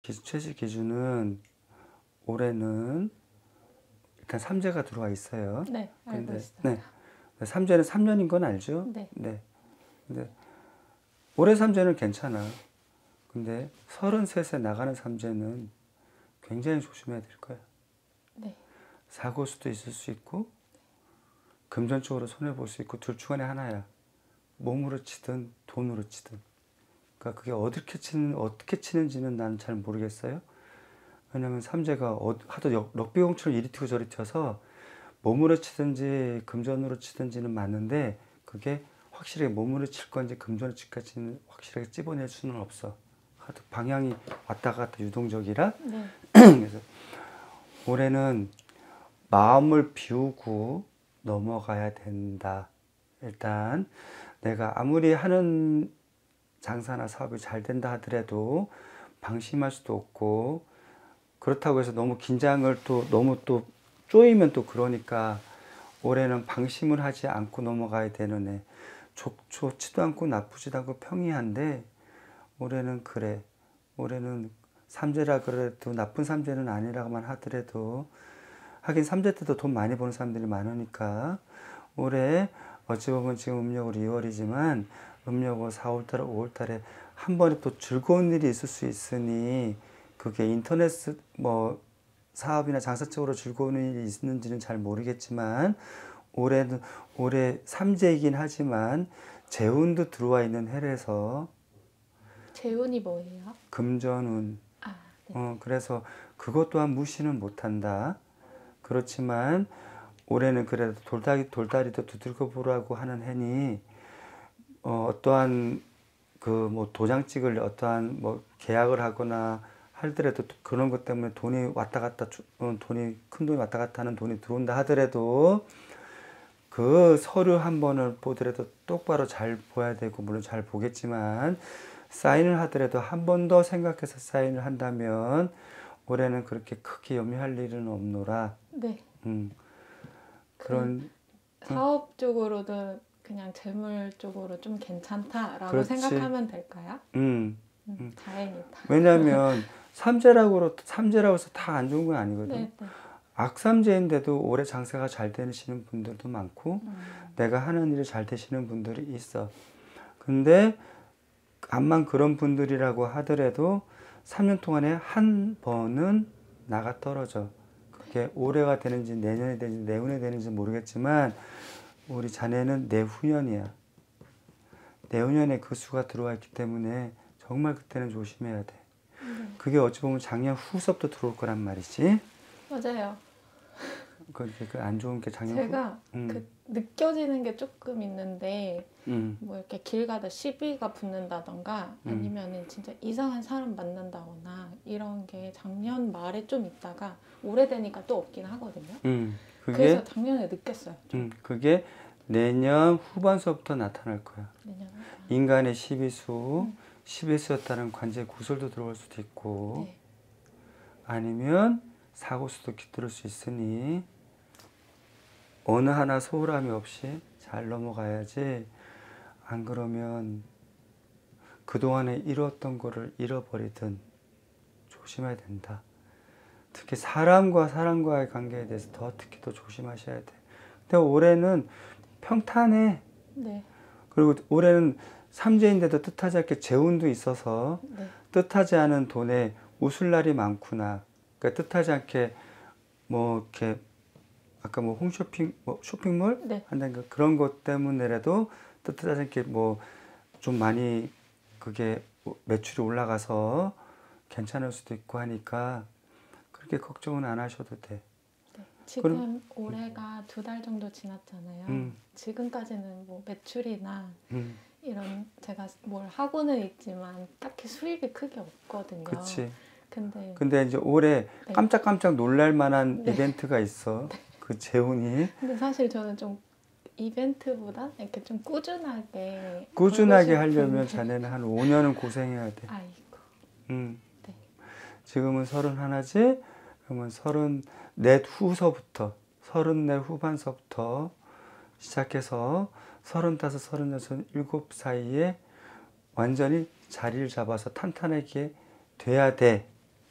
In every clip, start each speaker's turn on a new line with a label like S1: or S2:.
S1: 최씨 기준은 올해는 일단 삼재가 들어와 있어요.
S2: 네, 알고 있어요.
S1: 네. 삼재는 3년인 건 알죠?
S2: 네.
S1: 네. 근데 올해 삼재는 괜찮아. 근데 33세 나가는 삼재는 굉장히 조심해야 될 거야.
S2: 네.
S1: 사고 수도 있을 수 있고 금전적으로 손해 볼 수 있고 둘 중 안에 하나야. 몸으로 치든 돈으로 치든. 그러니까 그게 어떻게 치는지는 난 잘 모르겠어요. 왜냐면 삼재가 하도 럭비공처럼 이리 튀고 저리 튀어서 몸으로 치든지 금전으로 치든지는 맞는데 그게 확실하게 몸으로 칠 건지 금전으로 칠 건지는 확실하게 찝어낼 수는 없어. 하도 방향이 왔다 갔다 유동적이라.
S2: 네.
S1: 그래서 올해는 마음을 비우고 넘어가야 된다. 일단 내가 아무리 하는 장사나 사업이 잘 된다 하더라도 방심할 수도 없고, 그렇다고 해서 너무 긴장을 너무 쪼이면 또 그러니까 올해는 방심을 하지 않고 넘어가야 되는 애. 좋지도 않고 나쁘지도 않고 평이한데 올해는 그래. 올해는 삼재라 그래도 나쁜 삼재는 아니라고만 하더라도, 하긴 삼재 때도 돈 많이 버는 사람들이 많으니까 올해 어찌 보면 지금 음력으로 2월이지만 음력으로 4월달, 5월달에 한 번에 또 즐거운 일이 있을 수 있으니, 그게 인터넷 사업이나 장사 쪽으로 즐거운 일이 있는지는 잘 모르겠지만 올해 삼재이긴 하지만 재운도 들어와 있는 해라서.
S2: 재운이 뭐예요?
S1: 금전운.
S2: 아, 네.
S1: 그래서 그것 또한 무시는 못한다. 그렇지만 올해는 그래도 돌다리도 두들겨 보라고 하는 해니, 어떠한 도장 찍을 어떠한 계약을 하거나 하더라도 그런 것 때문에 큰 돈이 왔다 갔다 하는 돈이 들어온다 하더라도 그 서류 한 번을 보더라도 똑바로 잘 봐야 되고, 물론 잘 보겠지만 사인을 하더라도 한 번 더 생각해서 사인을 한다면 올해는 그렇게 크게 염려할 일은 없노라.
S2: 네.
S1: 그런
S2: 사업 쪽으로도 그냥 재물 쪽으로 좀 괜찮다라고
S1: 그렇지.
S2: 생각하면 될까요? 다행이다.
S1: 왜냐하면 삼재라고 해서 다 안 좋은 건 아니거든.
S2: 네, 네.
S1: 악삼재인데도 올해 장사가 잘 되시는 분들도 많고 내가 하는 일이 잘 되시는 분들이 있어. 근데 암만 그런 분들이라고 하더라도 3년 동안에 한 번은 나가 떨어져. 그게 올해가 되는지 내년에 되는지 내후년에 되는지 모르겠지만 우리 자네는 내후년이야. 내후년에 그 수가 들어와 있기 때문에 정말 그때는 조심해야 돼. 그게 어찌 보면 작년 후서부터 들어올 거란 말이지.
S2: 맞아요.
S1: 그 안 좋은 게 작년
S2: 제가 느껴지는 게 조금 있는데 뭐 이렇게 길 가다 시비가 붙는다던가 아니면은 진짜 이상한 사람 만난다거나 이런 게 작년 말에 좀 있다가 올해 되니까 또 없긴 하거든요. 그래서 작년에 느꼈어요.
S1: 그게 내년 후반서부터 나타날 거야.
S2: 내년 후반.
S1: 인간의 시비수였다는 관제 구설도 들어올 수도 있고,
S2: 네.
S1: 아니면 사고수도 깃들을 수 있으니 어느 하나 소홀함이 없이 잘 넘어가야지. 안 그러면 그동안에 이뤘던 거를 잃어버리든 조심해야 된다. 특히 사람과의 관계에 대해서 특히 더 조심하셔야 돼. 근데 올해는 평탄해.
S2: 네.
S1: 그리고 올해는 삼재인데도 뜻하지 않게 재운도 있어서
S2: 네.
S1: 뜻하지 않은 돈에 웃을 날이 많구나. 그러니까 뜻하지 않게 이렇게 아까 홈쇼핑, 쇼핑몰
S2: 네.
S1: 한다는 그런 것 때문에라도 뜻하지 않게 좀 많이 그게 매출이 올라가서 괜찮을 수도 있고 하니까 그렇게 걱정은 안 하셔도 돼.
S2: 네. 지금 올해가 2달 정도 지났잖아요. 지금까지는 매출이나 이런 제가 뭘 하고는 있지만 딱히 수익이 크게 없거든요.
S1: 그렇지.
S2: 근데
S1: 이제 올해
S2: 네.
S1: 깜짝 놀랄 만한
S2: 네.
S1: 이벤트가 있어. 그 재운이.
S2: 근데 사실 저는 좀 이벤트보다 이렇게 좀 꾸준하게
S1: 하려면 자네는 한 5년은 고생해야 돼.
S2: 아이고.
S1: 네. 지금은 31지? 그러면 34 후반서부터 시작해서 35, 36, 7 사이에 완전히 자리를 잡아서 탄탄하게 돼야 돼.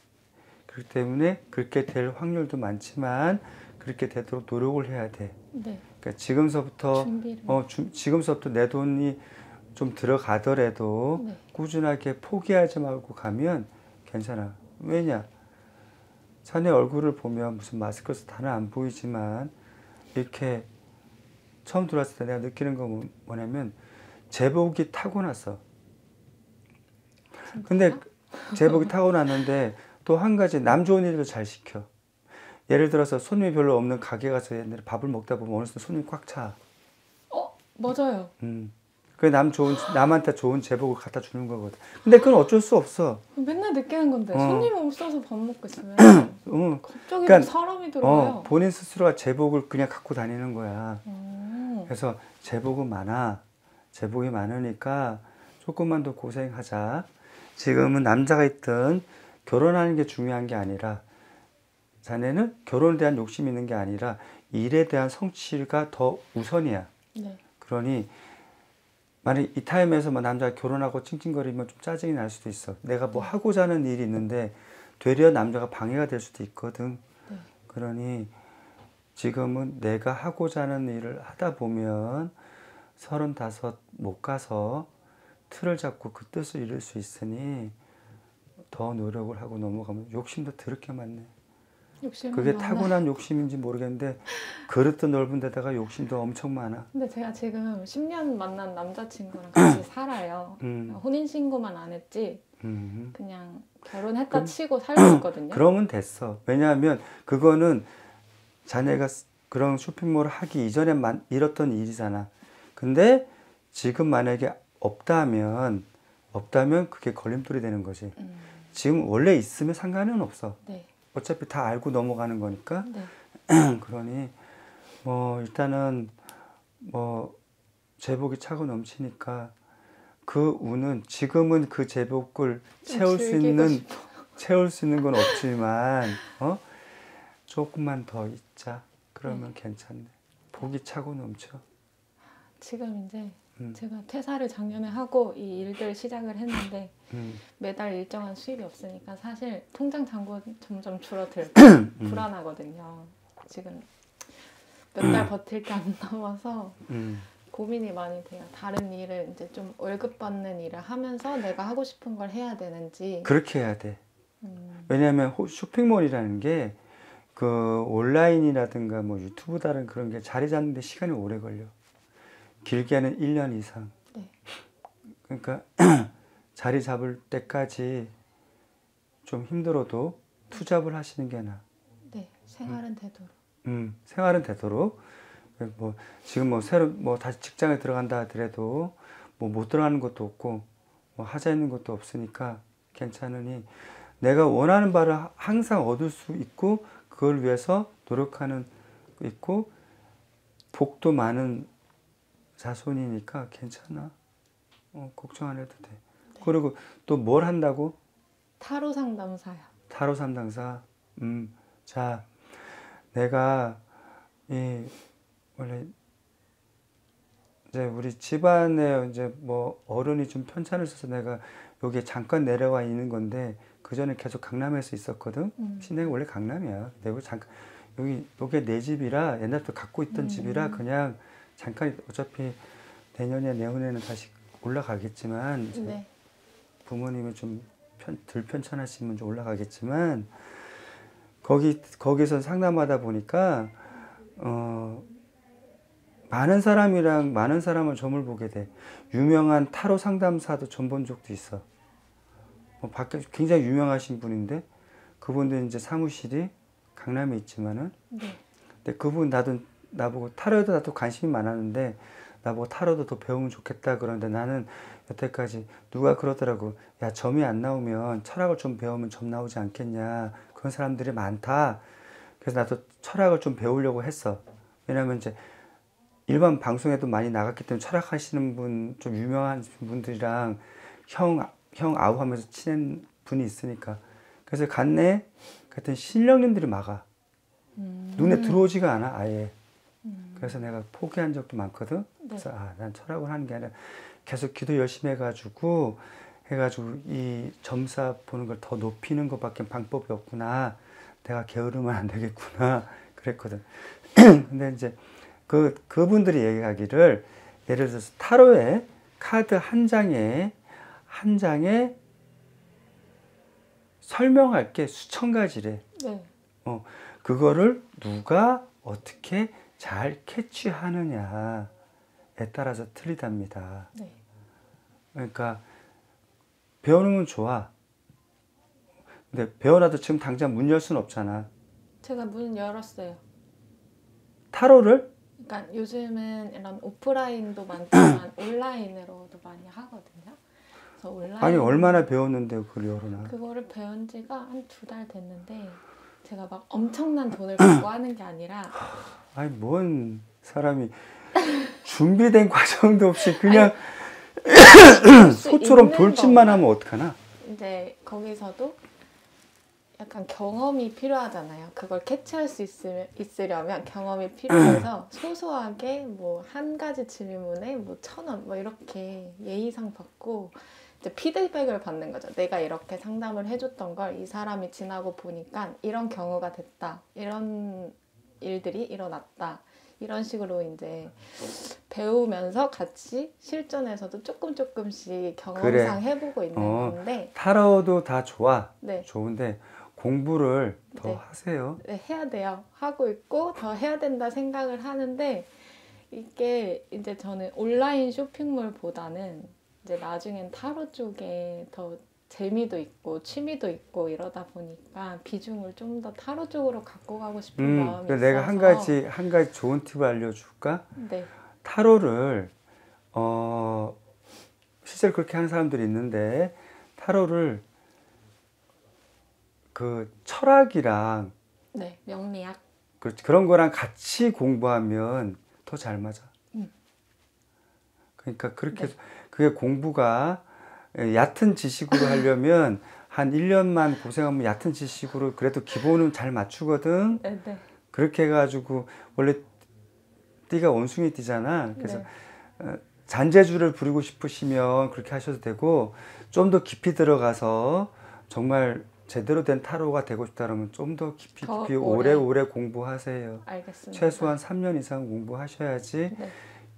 S1: 그렇기 때문에 그렇게 될 확률도 많지만 그렇게 되도록 노력을 해야 돼.
S2: 네.
S1: 그러니까 지금서부터
S2: 준비를.
S1: 지금서부터 내 돈이 좀 들어가더라도
S2: 네.
S1: 꾸준하게 포기하지 말고 가면 괜찮아. 왜냐? 자네 얼굴을 보면 무슨 마스크 써 다는 안 보이지만 이렇게 처음 들어왔을 때 내가 느끼는 건 뭐냐면 제복이 타고났어. 근데 제복이 타고났는데 또 한 가지 남 좋은 일도 잘 시켜. 예를 들어서 손님이 별로 없는 가게 가서 옛날에 밥을 먹다 보면 어느 순간 손님이 꽉 차.
S2: 맞아요.
S1: 그 남한테 좋은 제복을 갖다 주는 거거든. 근데 그건 어쩔 수 없어.
S2: 맨날 느끼는 건데 손님 없어서 밥 먹고 있으면 갑자기
S1: 그러니까,
S2: 사람이 들어와요.
S1: 본인 스스로가 제복을 그냥 갖고 다니는 거야. 그래서 제복은 많아. 제복이 많으니까 조금만 더 고생하자. 지금은 남자가 있든 결혼하는 게 중요한 게 아니라 자네는 결혼에 대한 욕심이 있는 게 아니라 일에 대한 성취가 더 우선이야.
S2: 네.
S1: 그러니 만약 이 타임에서 뭐 남자가 결혼하고 찡찡거리면 좀 짜증이 날 수도 있어. 내가 뭐 하고자 하는 일이 있는데 되려 남자가 방해가 될 수도 있거든.
S2: 네.
S1: 그러니 지금은 내가 하고자 하는 일을 하다 보면 35 못 가서 틀을 잡고 그 뜻을 이룰 수 있으니 더 노력을 하고 넘어가면 욕심도 더럽게 많네. 그게 타고난 욕심인지 모르겠는데 그릇도 넓은 데다가 욕심도 엄청 많아.
S2: 근데 제가 지금 10년 만난 남자친구랑 같이 살아요. 혼인신고만 안 했지 그냥 결혼했다 치고 살고 있거든요.
S1: 그러면 됐어. 왜냐하면 그거는 자네가 그런 쇼핑몰을 하기 이전에 잃었던 일이잖아. 근데 지금 만약에 없다면 그게 걸림돌이 되는 거지. 지금 원래 있으면 상관은 없어.
S2: 네.
S1: 어차피 다 알고 넘어가는 거니까.
S2: 네.
S1: 그러니 뭐 일단은 뭐 제복이 차고 넘치니까 그 운은 지금은 그 제복을 채울 수 있는 건 없지만 조금만 더 있자. 그러면 괜찮네. 복이 차고 넘쳐.
S2: 지금 이제 제가 퇴사를 작년에 하고 이 일들 시작을 했는데 매달 일정한 수입이 없으니까 사실 통장 잔고 점점 줄어들고 불안하거든요. 지금 몇 달 버틸 게 안 남아서 고민이 많이 돼요. 다른 일을 이제 좀 월급 받는 일을 하면서 내가 하고 싶은 걸 해야 되는지.
S1: 그렇게 해야 돼. 왜냐하면 쇼핑몰이라는 게 그 온라인이라든가 뭐 유튜브 다른 그런 게 자리 잡는 데 시간이 오래 걸려. 길게는 1년 이상.
S2: 네.
S1: 그러니까 자리 잡을 때까지 좀 힘들어도 투잡을 하시는 게 나아.
S2: 네, 생활은 되도록.
S1: 생활은 되도록. 뭐 지금 뭐 새로 뭐 다시 직장에 들어간다 하더라도 뭐 못 들어가는 것도 없고 뭐 하자 있는 것도 없으니까 괜찮으니 내가 원하는 바를 항상 얻을 수 있고 그걸 위해서 노력하는 있고 복도 많은 자손이니까 괜찮아. 걱정 안 해도 돼. 네. 그리고 또 뭘 한다고?
S2: 타로 상담사요.
S1: 타로 상담사. 자, 내가 원래 이제 우리 집안에 이제 뭐 어른이 좀 편찮을 수 있어서 내가 여기에 잠깐 내려와 있는 건데 그 전에 계속 강남에서 있었거든. 신내가 원래 강남이야. 내가 잠깐 여기 내 집이라 옛날부터 갖고 있던 집이라 그냥 잠깐 어차피 내년에는 다시 올라가겠지만 이제
S2: 네.
S1: 부모님이 좀 덜 편찮으시면 좀 올라가겠지만 거기서 상담하다 보니까 많은 사람을 점을 보게 돼. 유명한 타로 상담사도 점 본 적도 있어. 밖에 굉장히 유명하신 분인데 그분도 이제 사무실이 강남에 있지만은
S2: 네.
S1: 근데 그분 나보고 타로에도 나도 관심이 많았는데 나보고 타로도 더 배우면 좋겠다 그러는데 나는 여태까지 누가 그러더라고. 야, 점이 안 나오면 철학을 좀 배우면 점 나오지 않겠냐. 그런 사람들이 많다. 그래서 나도 철학을 좀 배우려고 했어. 왜냐면 이제 일반 방송에도 많이 나갔기 때문에 철학하시는 분, 좀 유명한 분들이랑 형 아우하면서 친한 분이 있으니까. 그래서 갔네. 그랬더니 신령님들이 막아. 눈에 들어오지가 않아, 아예. 그래서 내가 포기한 적도 많거든.
S2: 네.
S1: 그래서 난 철학을 하는 게 아니라 계속 기도 열심히 해가지고 해가지고 이 점사 보는 걸 더 높이는 것밖에 방법이 없구나. 내가 게으르면 안 되겠구나. 그랬거든. 근데 이제 그분들이 얘기하기를 예를 들어서 타로에 카드 한 장에 설명할 게 수천 가지래.
S2: 네.
S1: 그거를 누가 어떻게 잘 캐치하느냐에 따라서 틀리답니다.
S2: 네.
S1: 그러니까 배우는 건 좋아. 근데 배워놔도 지금 당장 문 열 수는 없잖아.
S2: 제가 문 열었어요.
S1: 타로를?
S2: 그러니까 요즘은 이런 오프라인도 많지만 온라인으로도 많이 하거든요. 그래서 온라인
S1: 아니 얼마나 배웠는데 그걸 열어놔.
S2: 그거를 배운 지가 한 2달 됐는데 제가 막 엄청난 돈을 받고 하는 게 아니라
S1: 아니 뭔 사람이 준비된 과정도 없이 그냥 소처럼 돌진만 하면 어떡하나?
S2: 이제 거기서도 약간 경험이 필요하잖아요. 그걸 캐치할 수 있으려면 경험이 필요해서 소소하게 뭐 한 가지 질문에 뭐 1,000원 뭐 이렇게 예의상 받고 이제 피드백을 받는 거죠. 내가 이렇게 상담을 해줬던 걸 이 사람이 지나고 보니까 이런 경우가 됐다. 이런 일들이 일어났다. 이런 식으로 이제 배우면서 같이 실전에서도 조금씩 경험상
S1: 그래.
S2: 해보고 있는 건데
S1: 타로도 다 좋아.
S2: 네.
S1: 좋은데 공부를 더
S2: 네.
S1: 하세요.
S2: 네, 해야 돼요. 하고 있고 더 해야 된다 생각을 하는데 이게 이제 저는 온라인 쇼핑몰보다는 이제 나중엔 타로 쪽에 더 재미도 있고 취미도 있고 이러다 보니까 비중을 좀 더 타로 쪽으로 갖고 가고 싶은 마음이 있어서
S1: 내가 한 가지 좋은 팁을 알려줄까?
S2: 네.
S1: 타로를 실제로 그렇게 하는 사람들이 있는데 타로를 그 철학이랑
S2: 네, 명리학.
S1: 그런 거랑 같이 공부하면 더 잘 맞아. 그러니까 그렇게
S2: 네.
S1: 그게 공부가 얕은 지식으로 하려면 한 1년만 고생하면 얕은 지식으로 그래도 기본은 잘 맞추거든.
S2: 네, 네.
S1: 그렇게 해가지고 원래 띠가 원숭이 띠잖아. 그래서
S2: 네.
S1: 잔재주를 부리고 싶으시면 그렇게 하셔도 되고 좀 더 깊이 들어가서 정말 제대로 된 타로가 되고 싶다면 좀 더 깊이
S2: 더
S1: 오래 공부하세요.
S2: 알겠습니다.
S1: 최소한 3년 이상 공부하셔야지.
S2: 네.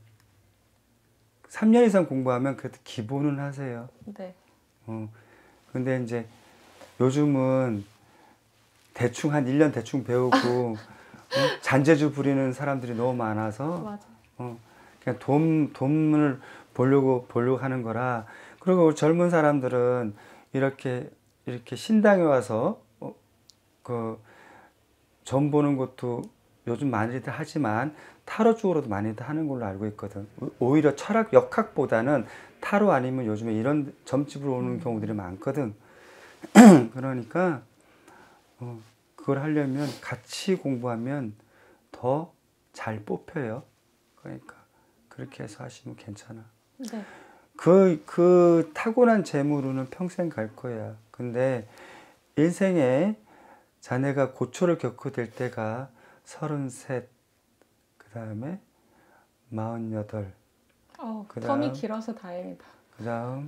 S1: 3년 이상 공부하면 그래도 기본은 하세요.
S2: 네.
S1: 근데 이제 요즘은 대충 한 1년 대충 배우고 잔재주 부리는 사람들이 너무 많아서
S2: 맞아.
S1: 그냥 돈을 보려고 하는 거라. 그리고 젊은 사람들은 이렇게 신당에 와서 그 점 보는 것도 요즘 많이들 하지만 타로 쪽으로도 많이들 하는 걸로 알고 있거든. 오히려 철학 역학보다는 타로 아니면 요즘에 이런 점집으로 오는 경우들이 많거든. 그러니까 그걸 하려면 같이 공부하면 더 잘 뽑혀요. 그러니까 그렇게 해서 하시면 괜찮아.
S2: 네.
S1: 그 타고난 재물로는 평생 갈 거야. 근데 인생에 자네가 고초를 겪게 될 때가 33, 그 다음에 48,
S2: 텀이 길어서 다행이다.
S1: 그 다음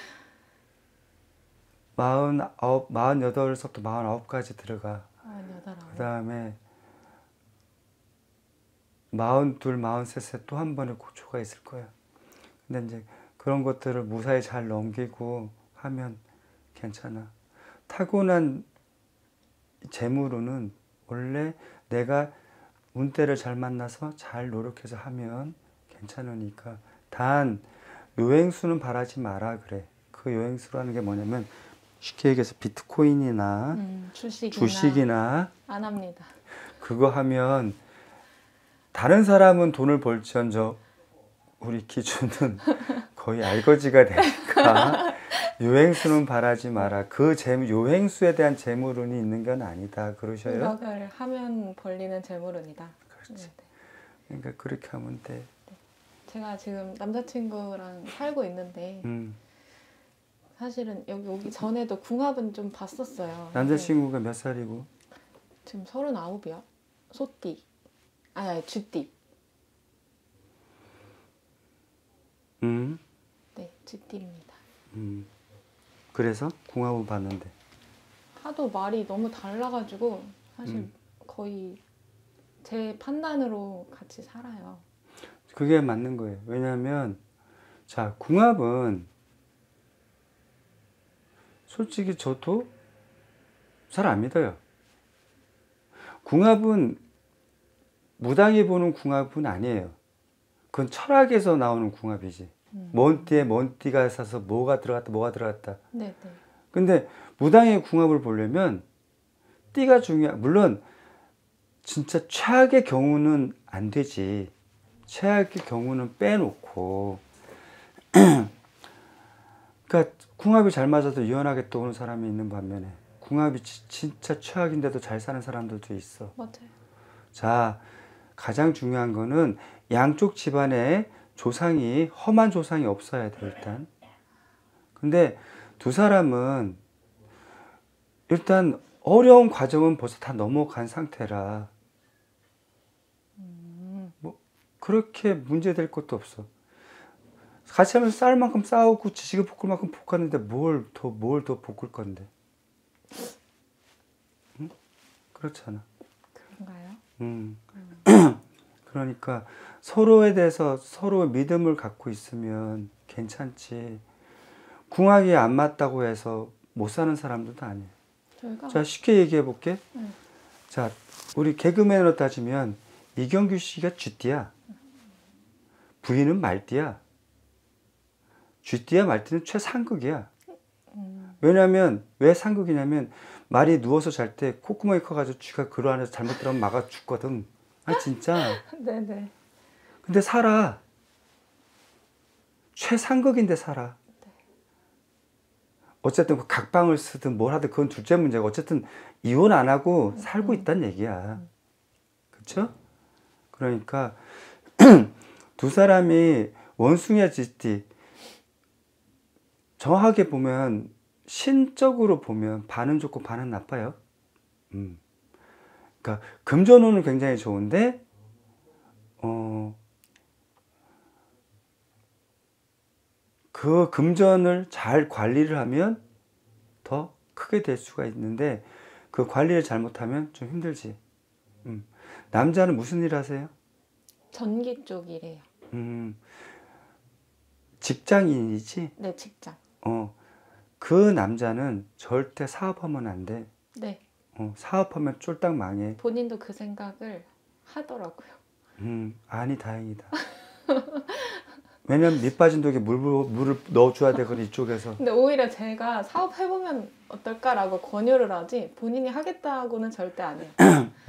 S1: 48서부터 49까지 들어가.
S2: 48.
S1: 그 다음에 42, 43세 또 한 번의 고초가 있을 거야. 근데 이제 그런 것들을 무사히 잘 넘기고 하면 괜찮아. 타고난 재물로는 원래 내가 운때를 잘 만나서 잘 노력해서 하면 괜찮으니까. 단 요행수는 바라지 마라 그래. 그 요행수라는 게 뭐냐면 쉽게 얘기해서 비트코인이나 주식이나
S2: 안 합니다.
S1: 그거 하면 다른 사람은 돈을 벌지언정 우리 기준은 거의 알거지가 되니까 요행수는 바라지 마라. 그 요행수에 대한 재물운이 있는 건 아니다. 그러셔요?
S2: 노력을 하면 벌리는 재물운이다.
S1: 그렇지.
S2: 네.
S1: 그러니까 그렇게 하면 돼.
S2: 제가 지금 남자친구랑 살고 있는데 사실은 여기 오기 전에도 궁합은 좀 봤었어요.
S1: 남자친구가 몇 살이고?
S2: 지금 39이요. 소띠. 아니 쥐띠. 네, 쥐띠입니다.
S1: 그래서 궁합은 봤는데.
S2: 하도 말이 너무 달라가지고 사실 거의 제 판단으로 같이 살아요.
S1: 그게 맞는 거예요. 왜냐하면 자, 궁합은 솔직히 저도 잘 안 믿어요. 궁합은 무당이 보는 궁합은 아니에요. 그건 철학에서 나오는 궁합이지. 먼 띠에 먼 띠가 있어서 뭐가 들어갔다 뭐가 들어갔다.
S2: 네네.
S1: 근데 무당의 궁합을 보려면 띠가 물론 진짜 최악의 경우는 안 되지. 최악의 경우는 빼놓고 그러니까 궁합이 잘 맞아도 유연하게 떠오는 사람이 있는 반면에 궁합이 진짜 최악인데도 잘 사는 사람들도 있어.
S2: 맞아요.
S1: 자, 가장 중요한 거는 양쪽 집안에 조상이 험한 조상이 없어야 돼 일단. 근데 두 사람은 일단 어려운 과정은 벌써 다 넘어간 상태라 뭐 그렇게 문제될 것도 없어. 같이 하면 싸울 만큼 싸우고 지지고 볶을 만큼 볶았는데 뭘 더 볶을 건데. 응? 그렇잖아.
S2: 그런가요?
S1: 그러니까 서로에 대해서 서로 믿음을 갖고 있으면 괜찮지. 궁합이 안 맞다고 해서 못 사는 사람들도 아니에요.
S2: 저희가
S1: 자, 쉽게 얘기해 볼게. 자, 우리 개그맨으로 따지면 이경규 씨가 쥐띠야. 부인은 말띠야. 쥐띠야 말띠는 최상극이야. 왜냐면 왜 상극이냐면 말이 누워서 잘 때 콧구멍이 커가지고 쥐가 그 안에서 잘못 들어가면 막아 죽거든. 아 진짜.
S2: 네네.
S1: 근데 살아. 최상극인데 살아. 어쨌든 그 각방을 쓰든 뭘 하든 그건 둘째 문제고 어쨌든 이혼 안 하고 살고 있다는 얘기야. 그쵸? 그러니까 두 사람이 원숭이와 쥐띠 정확하게 보면 신적으로 보면 반은 좋고 반은 나빠요. 그러니까 금전운은 굉장히 좋은데 그 금전을 잘 관리를 하면 더 크게 될 수가 있는데 그 관리를 잘못하면 좀 힘들지. 남자는 무슨 일 하세요?
S2: 전기 쪽 일이에요.
S1: 직장인이지?
S2: 네, 직장.
S1: 그 남자는 절대 사업하면 안 돼.
S2: 네.
S1: 사업하면 쫄딱 망해.
S2: 본인도 그 생각을 하더라고요.
S1: 아니 다행이다. 왜냐면 밑 빠진 독에 물을 넣어줘야 되거든 이쪽에서.
S2: 근데 오히려 제가 사업해보면 어떨까라고 권유를 하지 본인이 하겠다고는 절대 안 해요.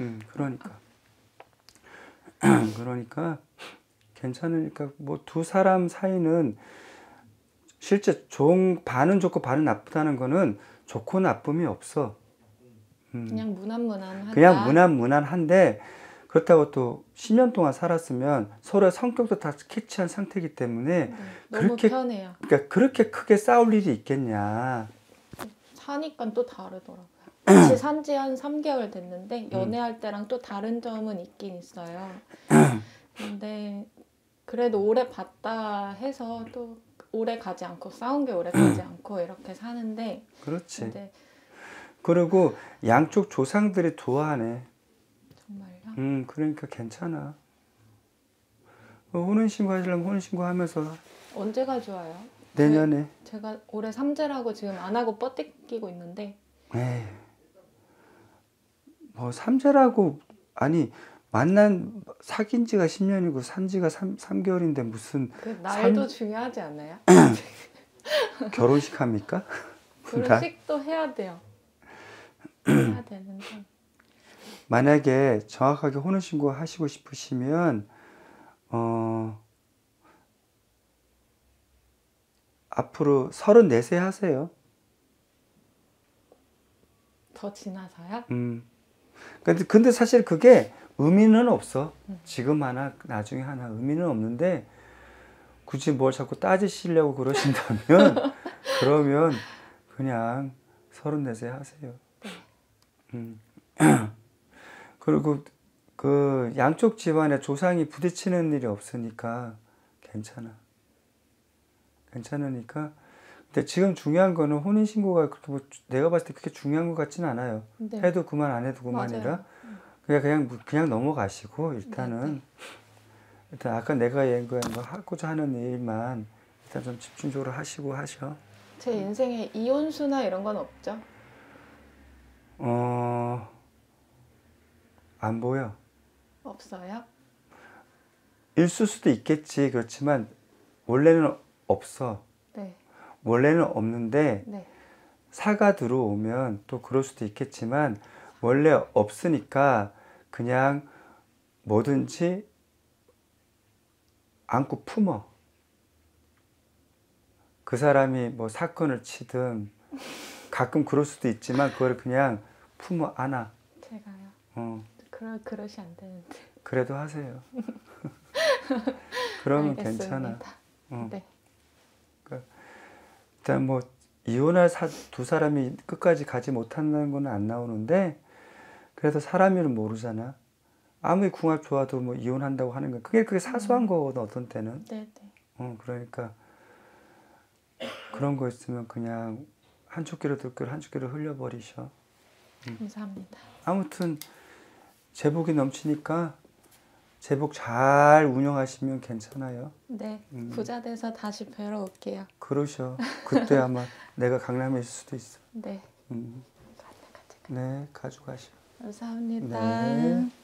S1: 그러니까 괜찮으니까 뭐 두 사람 사이는 실제 반은 좋고 반은 나쁘다는 거는 좋고 나쁨이 없어.
S2: 그냥 무난무난하다.
S1: 그냥 무난무난한데 그렇다고 또 10년 동안 살았으면 서로의 성격도 다 캐치한 상태이기 때문에
S2: 네, 너무 편해요.
S1: 그러니까 그렇게 크게 싸울 일이 있겠냐.
S2: 사니까 또 다르더라고요. 같이 산지 한 3개월 됐는데 연애할 때랑 또 다른 점은 있긴 있어요. 근데 그래도 오래 봤다 해서 또 오래 가지 않고 싸운 게 오래 가지 않고 이렇게 사는데
S1: 그렇지.
S2: 근데
S1: 그리고 양쪽 조상들이 좋아하네.
S2: 정말요?
S1: 그러니까 괜찮아. 혼인신고 하시려면 혼인신고 하면서
S2: 언제가 좋아요?
S1: 내년에.
S2: 제가 올해 삼재라고 지금 안 하고 뻗뛰고 있는데
S1: 에이, 뭐 삼재라고 아니 사귄 지가 10년이고 산 지가 3개월인데 무슨
S2: 그 날도 중요하지 않아요?
S1: 결혼식 합니까?
S2: 결혼식도 해야 돼요. 해야 되는데
S1: 만약에 정확하게 혼인신고 하시고 싶으시면 앞으로 34세 하세요.
S2: 더 지나서요?
S1: 근데 사실 그게 의미는 없어. 지금 하나 나중에 하나 의미는 없는데 굳이 뭘 자꾸 따지시려고 그러신다면 그러면 그냥 34세 하세요. 그리고 그 양쪽 집안에 조상이 부딪히는 일이 없으니까 괜찮아. 괜찮으니까 근데 지금 중요한 거는 혼인신고가 그렇게 뭐 내가 봤을 때 그렇게 중요한 것 같지는 않아요.
S2: 네.
S1: 해도 그만 안 해도 그만이라. 그냥 넘어가시고 일단은 일단 아까 내가 얘기한 거 하고자 하는 일만 일단 좀 집중적으로 하시고 하셔.
S2: 제 인생에 이혼수나 이런 건 없죠?
S1: 안 보여.
S2: 없어요?
S1: 있을 수도 있겠지. 그렇지만 원래는 없어.
S2: 네.
S1: 원래는 없는데
S2: 네.
S1: 사가 들어오면 또 그럴 수도 있겠지만 원래 없으니까 그냥 뭐든지 안고 품어. 그 사람이 뭐 사건을 치든 가끔 그럴 수도 있지만 그걸 그냥 품어 안아.
S2: 제가요? 그러시 안 되는데.
S1: 그래도 하세요. 그러면
S2: 알겠습니다.
S1: 괜찮아.
S2: 네.
S1: 일단 뭐 이혼할 두 사람이 끝까지 가지 못한다는 건 안 나오는데 그래도 사람이는 모르잖아. 아무리 궁합 좋아도 뭐 이혼한다고 하는 건 그게 사소한 거거든 어떤 때는.
S2: 네.
S1: 그러니까 그런 거 있으면 그냥 한쪽 귀로 듣고 한쪽 귀로 흘려버리셔.
S2: 감사합니다.
S1: 아무튼 제복이 넘치니까 제복 잘 운영하시면 괜찮아요.
S2: 네. 부자 돼서 다시 뵈러 올게요.
S1: 그러셔. 그때 아마 내가 강남에 있을 수도 있어.
S2: 네.
S1: 네, 가져가시오.
S2: 감사합니다.
S1: 네.